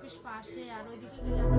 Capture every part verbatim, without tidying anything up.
Office পাশে, আর ওইদিকে গেলে আমার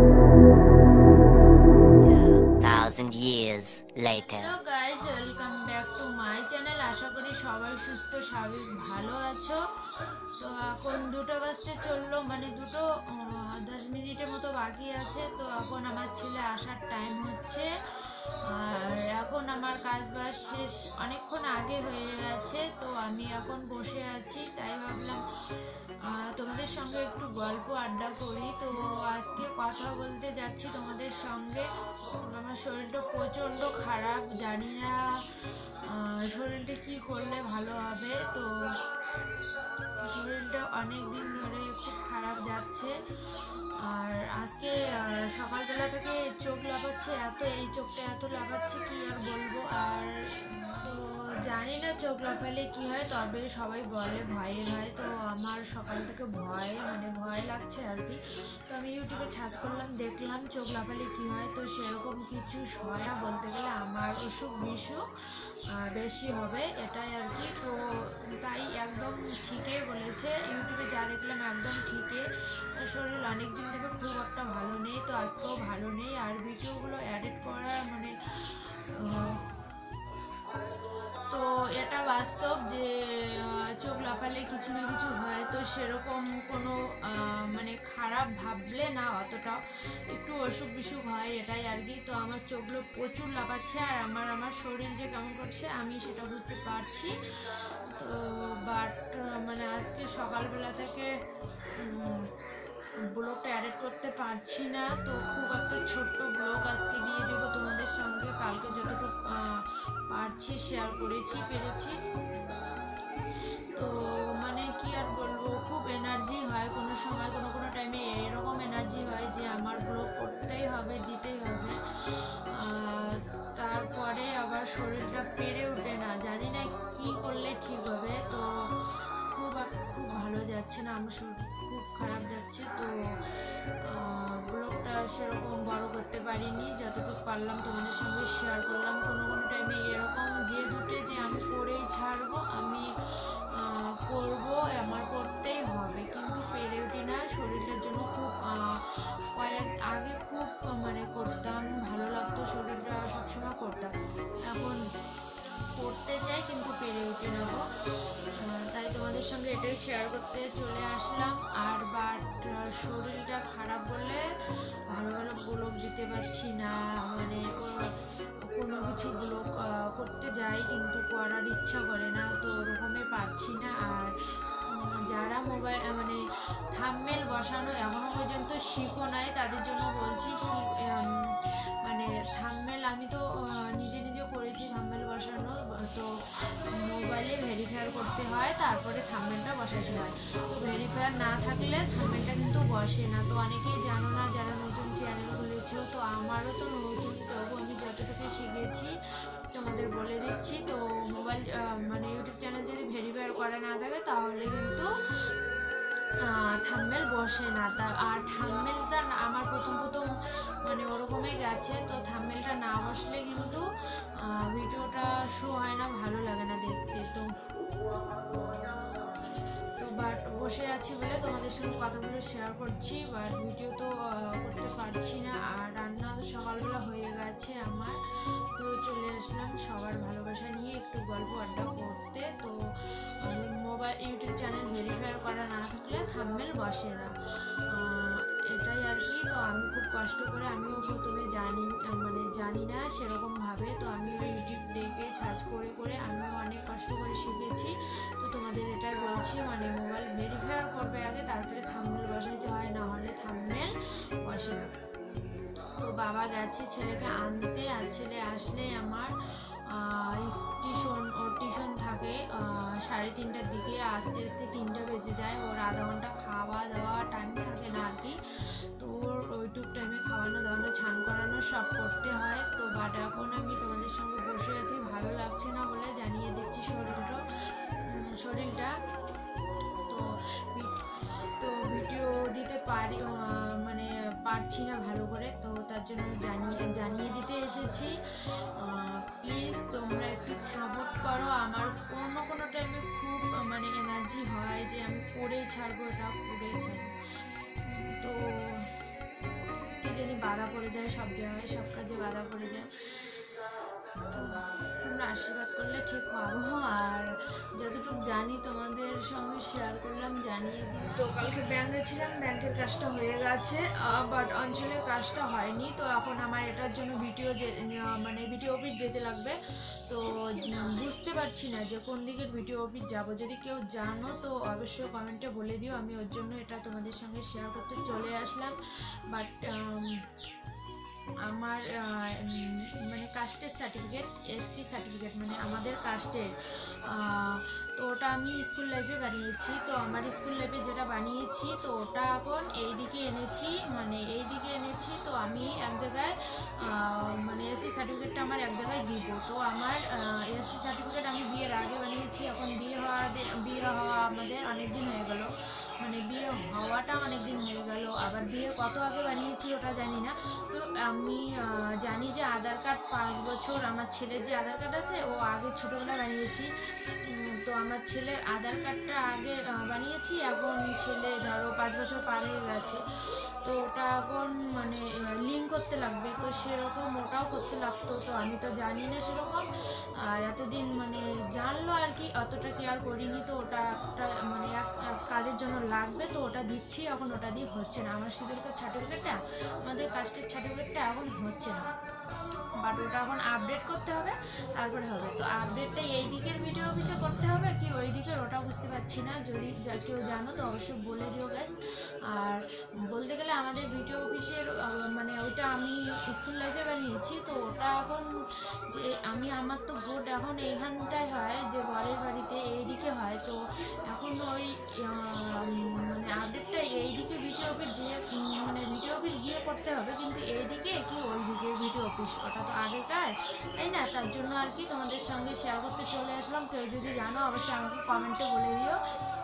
two thousand years later. Hello guys, welcome back to my channel. আশা করি সবাই সুস্থ স্বাভাবিক ভালো আছো। তো এখন দুটো বাজতে চললো, মানে দুটো দশ মিনিটের মতো বাকি আছে। তো এখন আমার ছেলে আসার টাইম হচ্ছে, আর এখন আমার কাজ বাজ শেষ অনেকক্ষণ আগে হয়ে গেছে। তো আমি এখন বসে আছি, তাই ভাবলাম তোমাদের সঙ্গে একটু গল্প আড্ডা করি। তো আজকে কথা বলতে যাচ্ছি তোমাদের সঙ্গে। আমার শরীরটা প্রচণ্ড খারাপ, জানি না শরীরটা কি করলে ভালো হবে। তো শরীরটা অনেক দিন ধরে খুব খারাপ যাচ্ছে, আর আজকে সকালবেলা থেকে চোখ লাফাচ্ছে, এত এই চোখটা এত লাফাচ্ছে কি আর বলবো। আর তো জানি না চোখ লাফালে কি হয়, তবে সবাই বলে ভয়ের হয়। তো আমার সকাল থেকে ভয় মানে ভয় লাগছে আর কি। তো আমি ইউটিউবে সার্চ করলাম, দেখলাম চোখ লাফালে কি হয়। তো সেরকম কিছু হয় না, বলতে গেলে আমার অসুখ বিসুখ বেশি হবে এটাই আর কি। তো তাই একদম ঠিকই বলেছে, ইউটিউবে যা দেখলাম একদম ঠিকই। শরীর অনেক দিন থেকে খুব একটা ভালো নেই, তো আজকেও ভালো নেই। আর ভিডিওগুলো এডিট করার মানে তো এটা বাস্তব যে চোখ লাফালে কিছু না কিছু হয়। তো সেরকম কোনো মানে খারাপ ভাবলে না, অতটা একটু অসুখ বিসুখ হয় এটাই আর কি। তো আমার চোখগুলো প্রচুর লাফাচ্ছে, আর আমার আমার শরীর যে কেমন করছে আমি সেটা বুঝতে পারছি। তো বাট মানে আজকে সকালবেলা থেকে ব্লগটা এডিট করতে পারছি না। তো খুব একটা ছোট্ট ব্লগ আজকে দিয়ে দেবো তোমাদের সঙ্গে, কালকে যতটুকু পারছি শেয়ার করেছি পেরেছি। তো মানে কি আর বলবো, খুব এনার্জি হয় কোনো সময়, কোনো কোনো টাইমে এরকম এনার্জি হয় যে আমার ব্লগ করতেই হবে, দিতেই হবে। তারপরে আবার শরীরটা পেরে ওঠে না, জানি না কি করলে ঠিক হবে। তো খুব খুব ভালো যাচ্ছে না, আমার শরীর খুব খারাপ যাচ্ছে। তো ব্লগটা সেরকম বড় করতে পারিনি, যতটুকু পারলাম তোমাদের সঙ্গে শেয়ার করলাম। কোনো কোনো টাইমে এরকম যে দুটে যে আমি করেই ছাড়বো, আমি করবো, আমার করতেই হবে, কিন্তু পেরে উঠি না শরীরটার জন্য। খুব কয়েক আগে খুব মানে করতাম, ভালো লাগতো, শরীরটা সবসময় করতাম। এখন করতে চাই কিন্তু পেরে উঠি না গো। তাই তোমাদের সঙ্গে এটাই শেয়ার করতে চলে আসলাম। আর বাট শরীরটা খারাপ বলে ভালো ভালো ব্লগ দিতে পারছি না, মানে কোনো কিছু ব্লগ করতে যাই কিন্তু করার ইচ্ছা করে না, তো ওরকমই পারছি না। আর যারা মোবাইল মানে থাম্বনেল বসানো এখনো পর্যন্ত শিখো নাই, তাদের জন্য বলছি, মানে থাম্বনেল আমি তো নিজে নিজে করেছি থাম্বনেল বসানো। তো মোবাইলে ভেরিফাই করতে হয়, তারপরে থাম্বনেলটা বসাতে হয়। তো ভেরিফায়ার না থাকলে থাম্বনেলটা কিন্তু বসে না। তো অনেকেই জানো না যারা নতুন চ্যানেল খুলেছো, তো আমারও তো নতুন, তবু আমি যতটুকু শিখেছি তোমাদের বলে দিচ্ছি। তো মোবাইল মানে ইউটিউব চ্যানেল যদি ভেরিফাই করা না থাকে তাহলে কিন্তু থাম্বনেল বসে না। তা আর থাম্বনেলটা আমার প্রথম প্রথম মানে ওরকমই গেছে। তো থাম্বনেলটা না বসলে কিন্তু ভিডিওটা শো হয় না, ভালো লাগে না দেখতে। তো তো বাট বসে আছি বলে তোমাদের সঙ্গে কথাগুলো শেয়ার করছি, বাট ভিডিও তো করতে পারছি না। আর রান্না তো সকালবেলা হয়ে গেছে আমার, তো চলে আসলাম সবার ভালোবাসা নিয়ে একটু গল্প আড্ডা করতে। তো মোবাইল ইউটিউব চ্যানেল ভেরিফাই করা না থাকলে থাম্বনেল বসে না, এটাই আর কি। তো আমি খুব কষ্ট করে, আমিও প্রথমে জানি মানে জানি না সেরকমভাবে, তো আমি ইউটিউব দেখে সার্চ করে করে আমিও অনেক কষ্ট করে শিখেছি। তো তোমাদের এটাই বলছি, মানে মোবাইল ভেরিফাই করবে আগে, তারপরে থাম্বনেল বসাইতে হয়, না হলে থাম্বনেল বসে না। তো বাবা গেছে ছেলেকে আনতে, আর ছেলে আসলে আমার টিউশন ওর টিউশন থাকে সাড়ে তিনটার দিকে, আস্তে আস্তে তিনটা বেজে যায়। ওর আধা ঘন্টা খাওয়া দাওয়া টাইম থাকে না আর কি। তো ওর ওইটুক টাইমে খাওয়ানো দাওয়ানো স্নান করানো সব করতে হয়। তো বাট এখন আমি তোমাদের সঙ্গে বসে আছি, ভালো লাগছে না বলে জানিয়ে দিচ্ছি শরীরটা শরীরটা তো তো ভিডিও দিতে পারি মানে পারছি না ভালো করে, তো তার জন্য জানিয়ে জানিয়ে দিতে এসেছি। প্লিজ তোমরা একটু সাপোর্ট করো। আমার কোনো কোনো টাইমে খুব মানে এনার্জি হয় যে আমি করেই ছাড়বো, এটা করেই ছাড়বো। তো বাধা পড়ে যায়, সব জায়গায় সব কাজে বাধা পড়ে যায়। তো তোমরা আশীর্বাদ করলে ঠিক পাবো। আর যতটুকু জানি তোমাদের সঙ্গে শেয়ার করলাম, জানিয়ে দিই। তো কালকে ব্যাংকে ছিলাম, ব্যাংকের কাজটা হয়ে গেছে, বাট অঞ্চলের কাজটা হয়নি। তো এখন আমার এটার জন্য ভিডিও মানে ভিডিও অফিস যেতে লাগবে। তো বুঝতে পারছি না যে কোন দিকের ভিডিও অফিস যাব। যদি কেউ জানো তো অবশ্যই কমেন্টে বলে দিও, আমি ওর জন্য এটা তোমাদের সঙ্গে শেয়ার করতে চলে আসলাম। বাট আমার মানে কাস্টের সার্টিফিকেট, এসসি সার্টিফিকেট মানে আমাদের কাস্টের, তো ওটা আমি স্কুল লাইফে বানিয়েছি। তো আমার স্কুল লাইফে যেটা বানিয়েছি তো ওটা এখন এই দিকে এনেছি, মানে এই দিকে এনেছি। তো আমি এক জায়গায় মানে এসসি সার্টিফিকেটটা আমার এক জায়গায় দিব। তো আমার এসসি সার্টিফিকেট আমি বিয়ের আগে বানিয়েছি, এখন বিয়ে হওয়া বিয়ে হওয়া আমাদের অনেক দিন হয়ে গেল, মানে বিয়ে হওয়াটা অনেক দিন হয়ে গেল। আবার বিয়ের কত আগে বানিয়েছি ওটা জানি না। তো আমি জানি যে আধার কার্ড পাঁচ বছর, আমার ছেলের যে আধার কার্ড আছে ও আগে ছোটোবেলায় বানিয়েছি। তো আমার ছেলের আধার কার্ডটা আগে বানিয়েছি, এখন ছেলে ধরো পাঁচ বছর পার হয়ে গেছে। তো ওটা এখন মানে লিঙ্ক করতে লাগবে, তো সেরকম ওটাও করতে লাগতো। তো আমি তো জানি না সেরকম, আর এতদিন মানে জানলো আর কি, অতটা কেয়ার করিনি। তো ওটা একটা মানে এক কাজের জন্য লাগবে, তো ওটা দিচ্ছি। এখন ওটা দিয়ে হচ্ছে না, আমার সিভিলকার সার্টিফিকেটটা, আমাদের কাস্টের সার্টিফিকেটটা এখন হচ্ছে না, বাট ওটা এখন আপডেট করতে হবে, তারপরে হবে। তো আপডেটটা এই দিকের ভিডিও অফিসে করতে হবে কি ওই দিকের ওটা বুঝতে পারছি না। যদি যা কেউ জানো তো অবশ্যই বলে দিও গ্যাস। আর বলতে গেলে আমাদের ভিডিও অফিসের মানে ওইটা আমি স্কুল লাইফে বানিয়েছি। তো ওটা এখন যে আমি আমার তো ভোট এখন এইখানটায় হয়, যে বরের বাড়িতে এইদিকে হয়। তো এখন ওই মানে আপডেটটা এই দিকে ভিডিও অফিস যে মানে ভিডিও অফিস গিয়ে করতে হবে, কিন্তু এইদিকে কি ওই দিকে ভিডিও অফিস, ওটা তো আগেকার, তাই না? তার জন্য আর কি তোমাদের সঙ্গে শেয়ার করতে চলে আসলাম। কেউ যদি জানো অবশ্যই আমাকে কমেন্টে বলে দিও।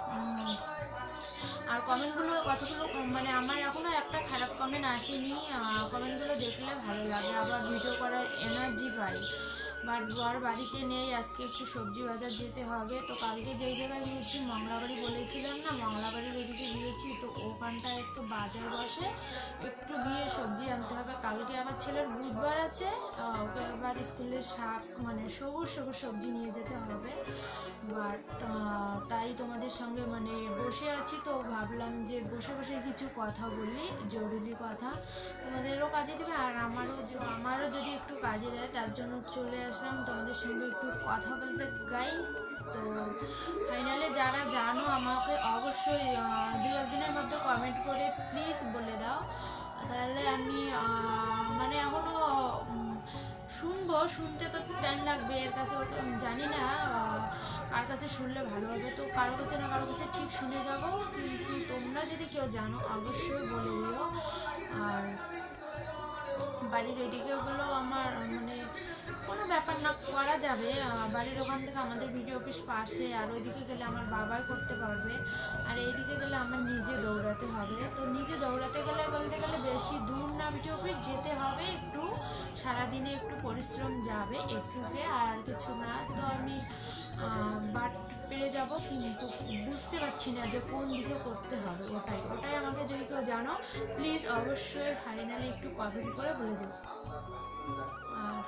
আর কমেন্টগুলো কতগুলো মানে আমার এখনও একটা খারাপ কমেন্ট আসেনি, কমেন্টগুলো দেখলে ভালো লাগে, আবার ভিডিও করার এনার্জি পাই। বাট বর বাড়িতে নেই, আজকে একটু সবজি বাজার যেতে হবে। তো কালকে যেই জায়গায় গিয়েছি মংলাবাড়ি বলেছিলাম না, মংলাবাড়ির ওইদিকে গিয়েছি। তো ওখানটায় আজকে বাজার বসে, একটু গিয়ে সবজি আনতে হবে। কালকে আবার ছেলের বুধবার আছে, ওকে আবার স্কুলের শাক মানে সবুজ সবুজ সবজি নিয়ে যেতে হবে। বাট তাই তোমাদের সঙ্গে মানে বসে আছি, তো ভাবলাম যে বসে বসে কিছু কথা বলি, জরুরি কথা, তোমাদেরও কাজে দেবে আর আমারও আমারও যদি একটু কাজে দেয়, তার জন্য চলে আসলাম তোমাদের সঙ্গে একটু কথা বলতে গাইস। তো ফাইনালি যারা জানো আমাকে অবশ্যই দু একদিনের মধ্যে কমেন্ট করে প্লিজ বলে দাও, তাহলে আমি মানে এখনও শুনবো, শুনতে তো একটু টাইম লাগবে, এর কাছে জানি না কার কাছে শুনলে ভালো হবে। তো কারো কাছে না কারো কাছে ঠিক শুনে যাবো, কিন্তু তোমরা যদি কেউ জানো অবশ্যই বলে দিও। আর বাড়ির ওইদিকে ওগুলো আমার মানে কোনো ব্যাপার না, করা যাবে। বাড়ির ওখান থেকে আমাদের ভিডিও অফিস পাশে, আর ওইদিকে গেলে আমার বাবাই করতে পারবে, আর এইদিকে গেলে আমার নিজে দৌড়াতে হবে। তো নিজে দৌড়াতে গেলে বলতে গেলে বেশি দূর না ভিডিও অফিস, যেতে হবে একটু, সারাদিনে একটু পরিশ্রম যাবে একটুকে, আর কিছু না। তো আমি বাট পেরে যাবো, কিন্তু বুঝতে পারছি না যে কোন দিকে করতে হবে। ওটাই ওটাই আমাকে যদি কেউ জানো প্লিজ অবশ্যই ফাইনালি একটু কমেন্ট করে বলে দেবো। আর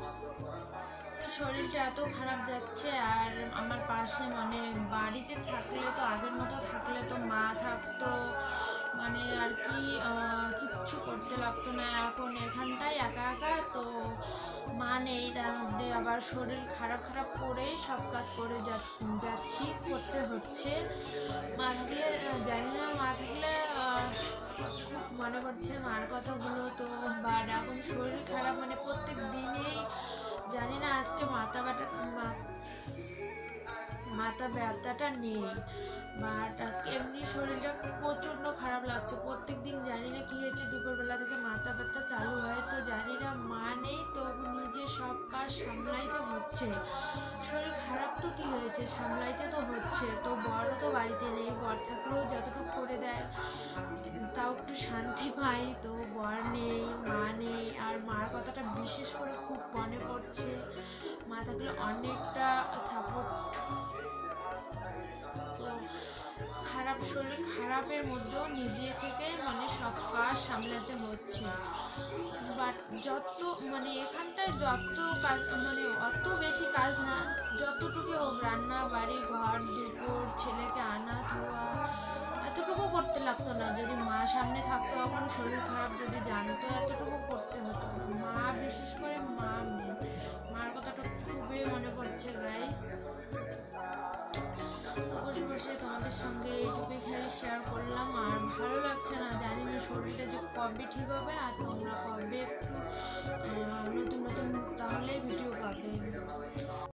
শরীরটা এত খারাপ যাচ্ছে, আর আমার পাশে মানে বাড়িতে থাকলে তো আগের মতো থাকলে তো মা থাকতো, মানে আর কি কিচ্ছু করতে লাগতো না। এখন এখানটায় একা একা, তো মা নেই, তার মধ্যে আবার শরীর খারাপ খারাপ করেই সব কাজ করে যাচ্ছি, করতে হচ্ছে। মা থাকলে জানি না, মা থাকলে খুব মনে পড়ছে মার কথাগুলো। তো বাট এখন শরীর খারাপ, মানে প্রত্যেক দিনেই জানি না, আজকে মাথা ব্যথা মাথা ব্যথাটা নেই, বাট আজকে এমনি শরীরটা প্রচণ্ড খারাপ লাগছে। প্রত্যেক দিন জানি না কী হয়েছে, দুপুরবেলা থেকে মাথা ব্যথা চালু হয়। তো জানি না, মা নেই তো নিজে সব কাজ সামলাইতে হচ্ছে। শরীর খারাপ তো কী হয়েছে, সামলাইতে তো হচ্ছে। তো বড়ও তো বাড়িতে নেই, বর থাকলেও যতটুকু করে দেয় তাও একটু শান্তি পাই। তো বর নেই, মা নেই, আর মার কথাটা বিশেষ করে খুব মনে পড়ছে। মা থাকলে অনেকটা সাপোর্ট। তো খারাপ শরীর খারাপের মধ্যেও নিজে থেকে মানে সব কাজ কাজ সামলাতে হচ্ছে। বাট যত মানে এখানটায় যত কাজ মানে অত বেশি কাজ না, যতটুকু হোক রান্না বাড়ি ঘর দুপুর ছেলেকে আনা ধোয়া এতটুকু করতে লাগতো না। যদি মা সামনে থাকতো এখন শরীর খারাপ যদি জানতো এতটুকু করতে হতো না। মা বিশেষ করে মা মেন, মার কথাটা খুবই মনে পড়ছে গাইস। তো বসে বসে তোমাদের সঙ্গে এইটুকুই খালি শেয়ার করলাম। আর ভালো লাগছে না, জানি না শরীরটা যে কবে ঠিক হবে আর তোমরা কবে একটু নতুন নতুন তাহলে ভিডিও পাবে।